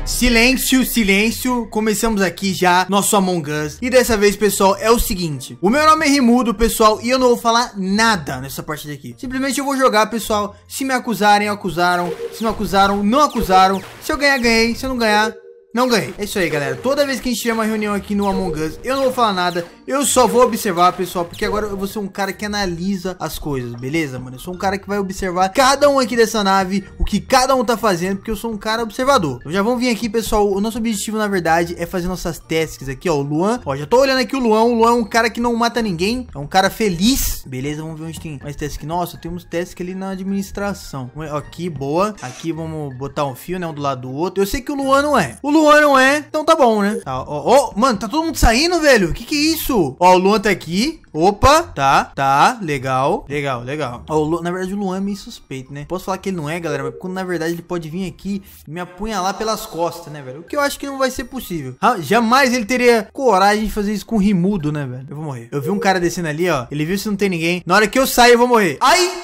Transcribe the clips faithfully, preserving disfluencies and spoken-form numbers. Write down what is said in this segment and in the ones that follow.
Silêncio, silêncio. Começamos aqui já nosso Among Us. E dessa vez, pessoal, é o seguinte. O meu nome é Rimudo, pessoal, e eu não vou falar nada nessa partida aqui. Simplesmente eu vou jogar, pessoal. Se me acusarem, acusaram. Se não acusaram, não acusaram. Se eu ganhar, ganhei. Se eu não ganhar, não ganhei. É isso aí, galera. Toda vez que a gente tiver uma reunião aqui no Among Us, eu não vou falar nada. Eu só vou observar, pessoal, porque agora eu vou ser um cara que analisa as coisas, beleza, mano? Eu sou um cara que vai observar cada um aqui dessa nave, o que cada um tá fazendo, porque eu sou um cara observador. Então já vamos vir aqui, pessoal. O nosso objetivo, na verdade, é fazer nossas tasks aqui, ó. O Luan, ó, já tô olhando aqui o Luan. O Luan é um cara que não mata ninguém, é um cara feliz. Beleza, vamos ver onde tem mais tasks. Nossa, temos tasks ali na administração. Aqui, boa. Aqui vamos botar um fio, né, um do lado do outro. Eu sei que o Luan não é. O Luan não é, então tá bom, né? Tá, ó, ó, mano, tá todo mundo saindo, velho? Que que é isso? Ó, o Luan tá aqui. Opa, tá, tá, legal, legal, legal. Ó, o Luan, na verdade o Luan é meio suspeito, né? Posso falar que ele não é, galera, mas quando na verdade ele pode vir aqui e me apunhalar pelas costas, né, velho? O que eu acho que não vai ser possível. Ah, jamais ele teria coragem de fazer isso com o Rimudo, né, velho? Eu vou morrer. Eu vi um cara descendo ali, ó. Ele viu se não tem ninguém. Na hora que eu sair, eu vou morrer. Ai!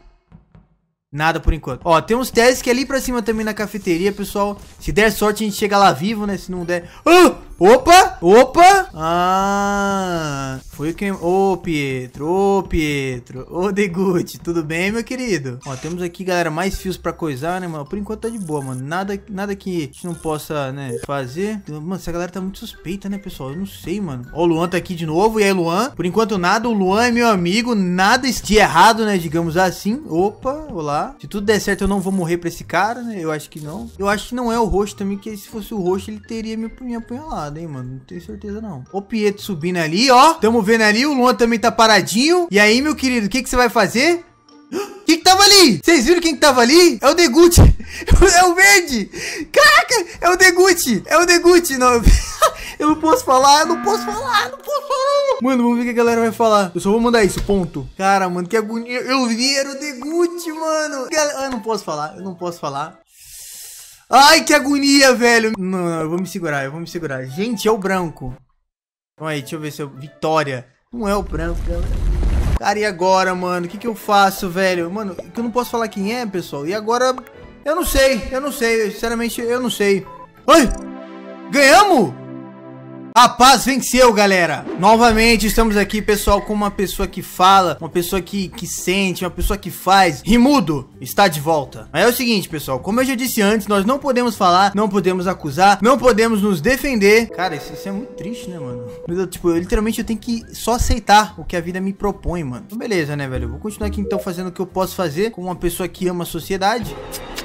Nada por enquanto. Ó, tem uns testes que é ali pra cima também na cafeteria, pessoal. Se der sorte, a gente chega lá vivo, né? Se não der... Ah! Opa! Opa! Ah! Foi quem... Ô, Pietro! Ô, Pietro! Ô, Deguti! Tudo bem, meu querido? Ó, temos aqui, galera, mais fios pra coisar, né, mano? Por enquanto tá de boa, mano. Nada, nada que a gente não possa, né, fazer. Mano, essa galera tá muito suspeita, né, pessoal? Eu não sei, mano. Ó, o Luan tá aqui de novo. E aí, Luan? Por enquanto, nada. O Luan é meu amigo. Nada de errado, né? Digamos assim. Opa! Olá. Se tudo der certo, eu não vou morrer pra esse cara, né? Eu acho que não. Eu acho que não é o roxo também, que se fosse o roxo, ele teria me, me apunhalado, hein, mano? Não tenho certeza, não. O Pietro subindo ali, ó. Tamo vendo ali. O Luan também tá paradinho. E aí, meu querido, o que que você vai fazer? Quem que tava ali? Vocês viram quem que tava ali? É o Deguti. É o verde. Caraca, é o Deguti. É o Deguti. Não, eu não posso falar, eu não posso falar, eu não posso falar. Mano, vamos ver o que a galera vai falar. Eu só vou mandar isso, ponto. Cara, mano, que agonia. Eu vi, era o Deguti, mano. Eu não posso falar, eu não posso falar. Ai, que agonia, velho. Não, não, eu vou me segurar, eu vou me segurar. Gente, é o branco. Então aí, deixa eu ver se eu... Vitória. Não é o branco, galera. Cara, e agora, mano? O que que eu faço, velho? Mano, que eu não posso falar quem é, pessoal. E agora... Eu não sei, eu não sei. Sinceramente, eu não sei. Ai! Ganhamos! A paz venceu, galera. Novamente estamos aqui, pessoal, com uma pessoa que fala, uma pessoa que, que sente, uma pessoa que faz. Rimudo está de volta. Mas é o seguinte, pessoal, como eu já disse antes, nós não podemos falar, não podemos acusar, não podemos nos defender. Cara, isso, isso é muito triste, né, mano? Eu, tipo, eu, literalmente eu tenho que só aceitar o que a vida me propõe, mano. Então, beleza, né, velho? Eu vou continuar aqui, então, fazendo o que eu posso fazer como uma pessoa que ama a sociedade.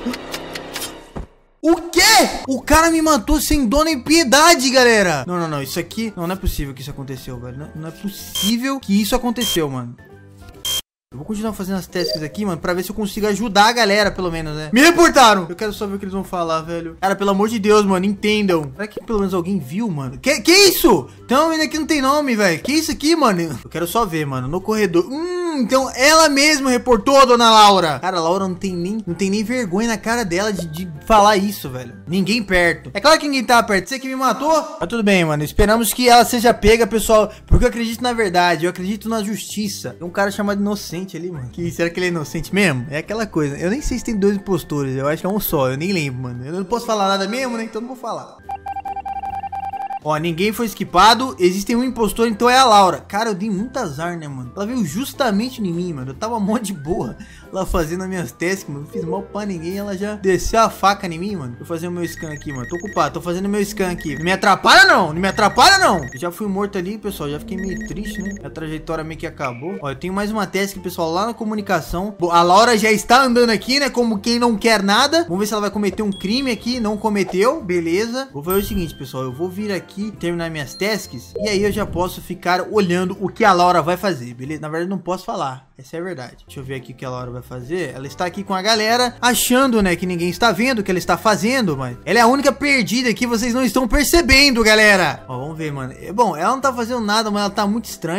O quê? O cara me matou sem dó nem piedade, galera. Não, não, não. Isso aqui... Não, não é possível que isso aconteceu, velho. Não, não é possível que isso aconteceu, mano. Eu vou continuar fazendo as tasks aqui, mano, pra ver se eu consigo ajudar a galera, pelo menos, né? Me reportaram! Eu quero só ver o que eles vão falar, velho. Cara, pelo amor de Deus, mano, entendam. Será que pelo menos alguém viu, mano? Que, que isso? Tem uma menina aqui que não tem nome, velho. Que isso aqui, mano? Eu quero só ver, mano, no corredor. Hum, então ela mesma reportou a dona Laura. Cara, a Laura não tem nem, não tem nem vergonha na cara dela de, de falar isso, velho. Ninguém perto. É claro que ninguém tá perto. Você que me matou? Mas tudo bem, mano. Esperamos que ela seja pega, pessoal, porque eu acredito na verdade. Eu acredito na justiça. Tem um cara chamado Inocente ali, mano. Que, será que ele é inocente mesmo? É aquela coisa. Eu nem sei se tem dois impostores. Eu acho que é um só. Eu nem lembro, mano. Eu não posso falar nada mesmo, né? Então não vou falar. Ó, ninguém foi esquipado. Existe um impostor, então é a Laura. Cara, eu dei muito azar, né, mano? Ela veio justamente em mim, mano. Eu tava mó de boa lá fazendo as minhas tasks, mano. Não fiz mal pra ninguém. Ela já desceu a faca em mim, mano. Vou fazer o meu scan aqui, mano. Tô ocupado, tô fazendo o meu scan aqui. Não me atrapalha, não. Não me atrapalha, não. Eu já fui morto ali, pessoal. Já fiquei meio triste, né? A trajetória meio que acabou. Ó, eu tenho mais uma task, pessoal, lá na comunicação. Bom, a Laura já está andando aqui, né? Como quem não quer nada. Vamos ver se ela vai cometer um crime aqui. Não cometeu. Beleza. Vou fazer o seguinte, pessoal. Eu vou vir aqui, terminar minhas tasks. E aí eu já posso ficar olhando o que a Laura vai fazer, beleza? Na verdade, não posso falar. Essa é a verdade. Deixa eu ver aqui o que a Laura vai fazer. Ela está aqui com a galera, achando, né, que ninguém está vendo o que ela está fazendo, mas ela é a única perdida que vocês não estão percebendo, galera. Ó, vamos ver, mano. Bom, ela não tá fazendo nada, mas ela tá muito estranha.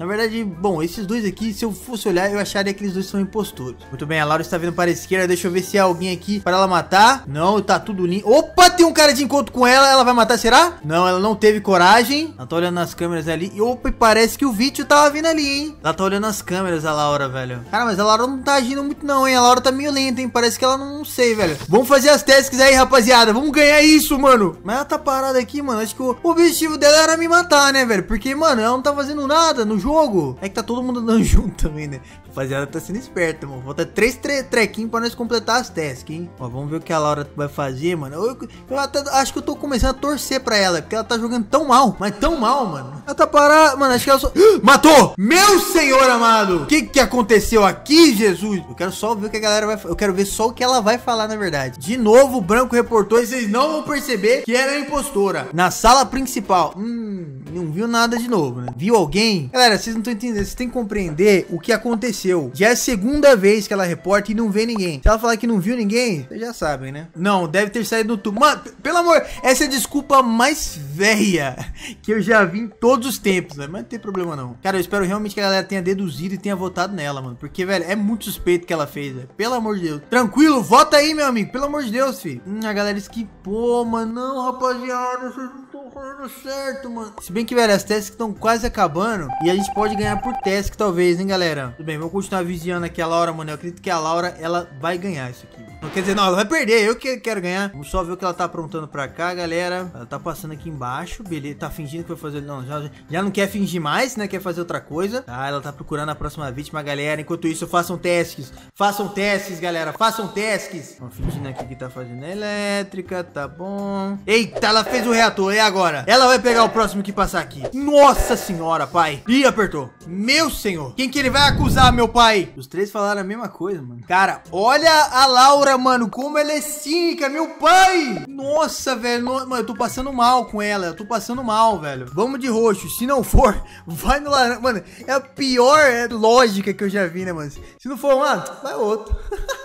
Na verdade, bom, esses dois aqui, se eu fosse olhar, eu acharia que eles dois são impostores. Muito bem, a Laura está vindo para a esquerda. Deixa eu ver se há alguém aqui para ela matar. Não, tá tudo lindo. Opa, tem um cara de encontro com ela. Ela vai matar, será? Não, ela não teve coragem. Ela tá olhando nas câmeras ali. E opa, e parece que o Vício tava vindo ali, hein? Ela tá olhando nas câmeras, a Laura, velho. Cara, mas a Laura não tá agindo muito não, hein? A Laura tá meio lenta, hein? Parece que ela não, não sei, velho. Vamos fazer as tasks aí, rapaziada. Vamos ganhar isso, mano. Mas ela tá parada aqui, mano. Acho que o objetivo dela era me matar, né, velho? Porque, mano, ela não tá fazendo nada no jogo. É que tá todo mundo andando junto também, né? Rapaziada, tá sendo esperta, mano. Falta três tre trequinhos pra nós completar as tasks, hein? Ó, vamos ver o que a Laura vai fazer, mano. Eu, eu até acho que eu tô começando a torcer pra ela, porque ela tá jogando tão mal, mas tão mal, mano. Ela tá parada, mano, acho que ela só... Matou! Meu senhor amado! O que que aconteceu aqui, Jesus? Eu quero só ver o que a galera vai... Eu quero ver só o que ela vai falar, na verdade. De novo, o branco reportou e vocês não vão perceber que ela é impostora. Na sala principal. Hum, não viu nada de novo, né? Viu alguém? Galera, vocês não estão entendendo. Vocês têm que compreender o que aconteceu. Já é a segunda vez que ela reporta e não vê ninguém. Se ela falar que não viu ninguém, vocês já sabem, né? Não, deve ter saído no tubo. Mano, pelo amor, essa é a desculpa mais velha que eu já vi em todos os tempos, né? Mas não tem problema não. Cara, eu espero realmente que a galera tenha deduzido e tenha votado nela, mano. Porque, velho, é muito suspeito que ela fez, velho. Pelo amor de Deus. Tranquilo, vota aí, meu amigo. Pelo amor de Deus, filho. Hum, a galera esquipou, mano. Não, rapaziada, vocês não estão fazendo certo, mano. Se bem que, velho, as tasks estão quase acabando e a gente pode ganhar por task, talvez, hein, galera? Tudo bem, vamos continuar vigiando aqui a Laura, mano. Eu acredito que a Laura, ela vai ganhar isso aqui. Não quer dizer, não, ela vai perder. Eu que quero ganhar. Vamos só ver o que ela tá aprontando pra cá, galera. Ela tá passando aqui embaixo. Beleza, tá fingindo que vai fazer... Não, já, já não quer fingir mais, né? Quer fazer outra coisa. Tá, ela tá procurando a próxima vítima, galera. Enquanto isso, façam tasks. Façam tasks, galera. Façam tasks. Vamos fingindo aqui que tá fazendo elétrica. Tá bom. Eita, ela fez o reator. E agora? Ela vai pegar o próximo que passar aqui. Nossa senhora, pai. Ih, apertou. Meu senhor. Quem que ele vai acusar, meu pai? Os três falaram a mesma coisa, mano. Cara, olha a Laura, mano, como ela é cínica, meu pai. Nossa, velho, no... mano, eu tô passando mal com ela. Eu tô passando mal, velho. Vamos de roxo. Se não for, vai no laranja. Mano, é a pior lógica que eu já vi, né, mano? Se não for, mano, vai outro.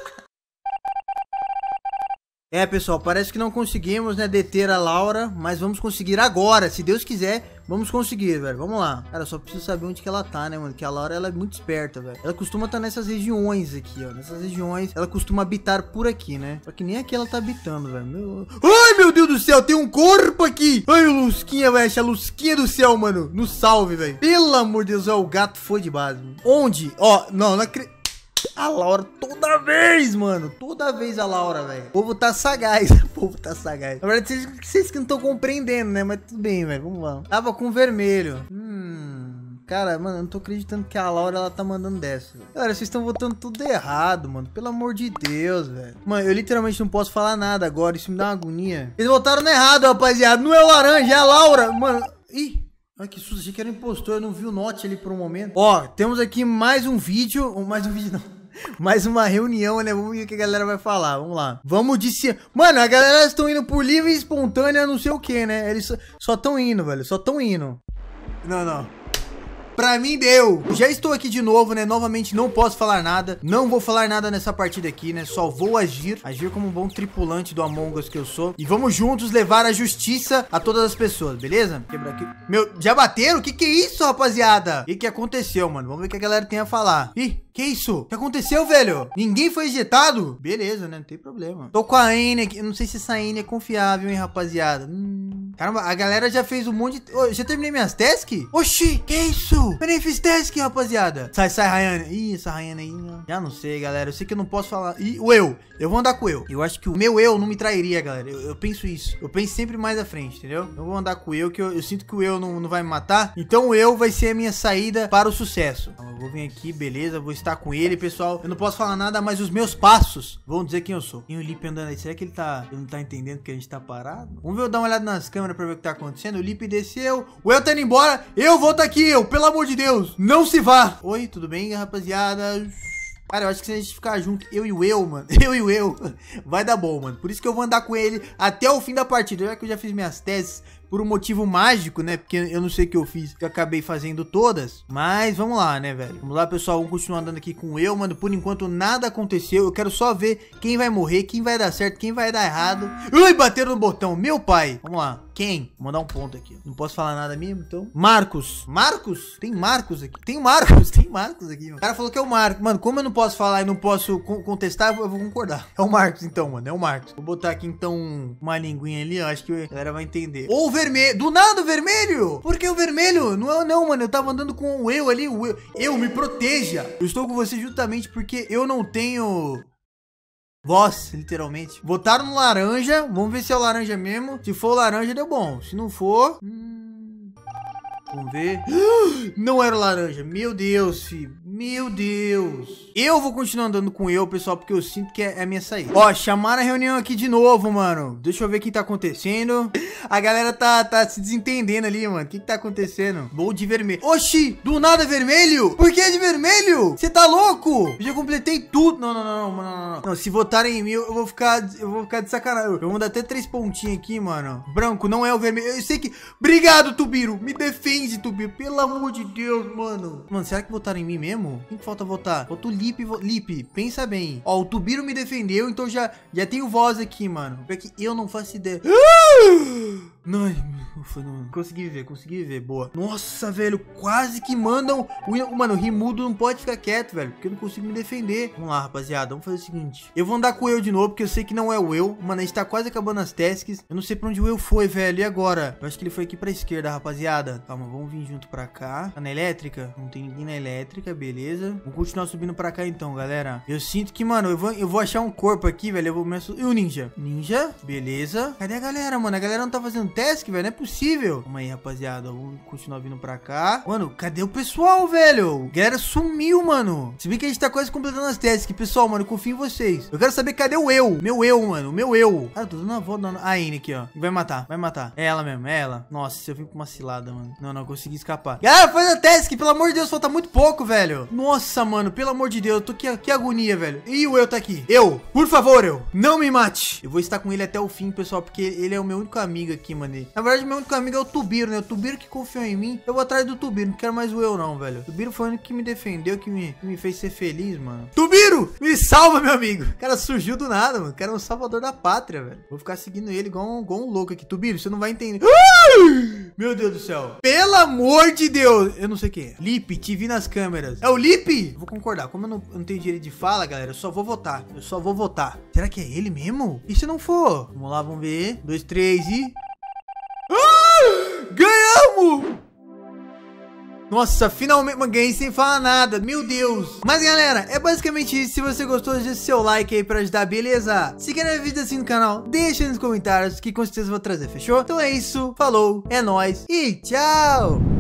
É, pessoal, parece que não conseguimos, né, deter a Laura, mas vamos conseguir agora, se Deus quiser, vamos conseguir, velho, vamos lá. Cara, eu só preciso saber onde que ela tá, né, mano, que a Laura, ela é muito esperta, velho. Ela costuma estar nessas regiões aqui, ó, nessas regiões, ela costuma habitar por aqui, né, só que nem aqui ela tá habitando, velho. Meu... Ai, meu Deus do céu, tem um corpo aqui. Ai, o Lusquinha, vai achar a Lusquinha do céu, mano, no salve, velho. Pelo amor de Deus, ó, o gato foi de base, mano. Onde? Ó, não, não acredito. A Laura toda vez, mano. Toda vez a Laura, velho. O povo tá sagaz. O povo tá sagaz. Na verdade, vocês, vocês que não estão compreendendo, né? Mas tudo bem, velho. Vamos lá. Tava com vermelho. Hum... Cara, mano, eu não tô acreditando que a Laura, ela tá mandando dessa, velho. Galera, vocês estão votando tudo errado, mano. Pelo amor de Deus, velho. Mano, eu literalmente não posso falar nada agora. Isso me dá uma agonia. Eles votaram no errado, rapaziada. Não é o laranja, é a Laura. Mano, ih... Ai, que susto, achei que era um impostor, eu não vi o note ali por um momento. Ó, temos aqui mais um vídeo, mais um vídeo não, mais uma reunião, né, vamos ver o que a galera vai falar, vamos lá. Vamos de cima, mano, a galera estão indo por livre e espontânea, não sei o que, né, eles só estão indo, velho, só estão indo. Não, não. Pra mim deu. Já estou aqui de novo, né? Novamente não posso falar nada. Não vou falar nada nessa partida aqui, né? Só vou agir. Agir como um bom tripulante do Among Us que eu sou. E vamos juntos levar a justiça a todas as pessoas, beleza? Quebrar aqui. Meu, já bateram? O que que é isso, rapaziada? O que que aconteceu, mano? Vamos ver o que a galera tem a falar. Ih, que isso? O que aconteceu, velho? Ninguém foi ejetado? Beleza, né? Não tem problema. Tô com a Anne aqui. Eu não sei se essa Anne é confiável, hein, rapaziada. Hum... Caramba, a galera já fez um monte de... Oh, já terminei minhas tasks? Oxi, que isso? Eu nem fiz task, rapaziada. Sai, sai, Rayane. Ih, essa Rayane aí, ó. Já não sei, galera. Eu sei que eu não posso falar. Ih, o eu. Eu vou andar com o eu. Eu acho que o meu eu não me trairia, galera. Eu, eu penso isso. Eu penso sempre mais à frente, entendeu? Eu vou andar com o eu, que eu, eu sinto que o eu não, não vai me matar. Então o eu vai ser a minha saída para o sucesso. Então, eu vou vir aqui, beleza. Vou estar com ele, pessoal. Eu não posso falar nada, mas os meus passos vão dizer quem eu sou. Tem o Lipe andando aí. Será que ele tá... Ele não tá entendendo que a gente tá parado? Vamos ver, eu dar uma olhada nas câmeras pra ver o que tá acontecendo. O Lipe desceu. O eu tá indo embora. Eu vou tá aqui, eu. Pelo amor de Deus. Não se vá. Oi, tudo bem, rapaziada? Cara, eu acho que se a gente ficar junto, eu e o eu, mano, eu e o eu, vai dar bom, mano. Por isso que eu vou andar com ele até o fim da partida. Já que eu já fiz minhas teses, por um motivo mágico, né? Porque eu não sei o que eu fiz, que eu acabei fazendo todas. Mas vamos lá, né, velho? Vamos lá, pessoal. Vamos continuar andando aqui com eu, mano. Por enquanto, nada aconteceu. Eu quero só ver quem vai morrer, quem vai dar certo, quem vai dar errado. Ui, bateram no botão. Meu pai. Vamos lá. Quem? Vou mandar um ponto aqui. Não posso falar nada mesmo, então. Marcos. Marcos? Tem Marcos aqui. Tem Marcos. Tem Marcos aqui, mano. O cara falou que é o Marcos. Mano, como eu não posso falar e não posso co contestar, eu vou concordar. É o Marcos, então, mano. É o Marcos. Vou botar aqui, então, uma linguinha ali. Ó. Acho que a galera vai entender. Ou o vermelho. Do nada o vermelho. Por que o vermelho? Não é não, mano. Eu tava andando com o eu ali. O eu. Eu, me proteja. Eu estou com você justamente porque eu não tenho... voz, literalmente. Votaram no laranja. Vamos ver se é o laranja mesmo. Se for o laranja, deu bom. Se não for... Hum... Vamos ver. Não era o laranja. Meu Deus, filho. Meu Deus. Eu vou continuar andando com eu, pessoal, porque eu sinto que é a minha saída. Ó, chamaram a reunião aqui de novo, mano. Deixa eu ver o que tá acontecendo. A galera tá, tá se desentendendo ali, mano. O que que tá acontecendo? Vou de vermelho. Oxi, do nada vermelho? Por que de vermelho? Você tá louco? Eu já completei tudo. Não, não, não, não, não, não. Não, se votarem em mim, eu vou ficar, eu vou ficar de sacanagem. Eu vou dar até três pontinhos aqui, mano. Branco, não é o vermelho. Eu sei que... Obrigado, Tubiro. Me defende, Tubiro. Pelo amor de Deus, mano. Mano, será que votaram em mim mesmo? Quem que falta votar? Falta o Lipe. Vo... Lipe, pensa bem. Ó, o Tubiro me defendeu, então já, já tenho voz aqui, mano. Porque eu não faço ideia. Não, não consegui ver, consegui ver, boa. Nossa, velho, quase que mandam o, mano, o Rimudo não pode ficar quieto, velho, porque eu não consigo me defender. Vamos lá, rapaziada, vamos fazer o seguinte. Eu vou andar com o eu de novo, porque eu sei que não é o eu. Mano, a gente tá quase acabando as tasks. Eu não sei pra onde o eu foi, velho, e agora? Eu acho que ele foi aqui pra esquerda, rapaziada. Calma, vamos vir junto pra cá. Tá na elétrica? Não tem ninguém na elétrica, beleza. Vamos continuar subindo pra cá então, galera. Eu sinto que, mano, eu vou, eu vou achar um corpo aqui, velho. Eu vou começar... E o ninja? Ninja, beleza. Cadê a galera, mano? A galera não tá fazendo task, velho, não é possível. Calma aí, rapaziada, vamos continuar vindo pra cá. Mano, cadê o pessoal, velho? A galera sumiu, mano. Se bem que a gente tá quase completando as tasks. Pessoal, mano, eu confio em vocês. Eu quero saber cadê o eu. Meu eu, mano, meu eu. Cara, tô dando uma volta. A Anne aqui, ó. Vai matar, vai matar. É ela mesmo, é ela. Nossa, eu vim pra uma cilada, mano. Não, não, consegui escapar. Galera, faz a task, pelo amor de Deus, falta muito pouco, velho. Nossa, mano, pelo amor de Deus, eu tô que, que agonia, velho. E o eu tá aqui. Eu, por favor, eu, não me mate. Eu vou estar com ele até o fim, pessoal, porque ele é o meu único amigo aqui, mano. Na verdade, meu único amigo é o Tubiro, né? O Tubiro que confiou em mim. Eu vou atrás do Tubiro, não quero mais o eu não, velho. O Tubiro foi o único que me defendeu, que me, que me fez ser feliz, mano. Tubiro, me salva, meu amigo. O cara surgiu do nada, mano. O cara é um salvador da pátria, velho. Vou ficar seguindo ele igual um, igual um louco aqui. Tubiro, você não vai entender. Meu Deus do céu. Pelo amor de Deus. Eu não sei quem é. Lipe, te vi nas câmeras. É o Lipe? Vou concordar. Como eu não, eu não tenho direito de fala, galera, eu só vou votar. Eu só vou votar. Será que é ele mesmo? E se não for? Vamos lá, vamos ver. Dois, três e... Ganhamos! Nossa, finalmente ganhei sem falar nada, meu Deus. Mas galera, é basicamente isso. Se você gostou, deixa seu like aí pra ajudar, beleza? Se quer ver vídeo assim no canal, deixa aí nos comentários que com certeza eu vou trazer, fechou? Então é isso, falou, é nóis e tchau!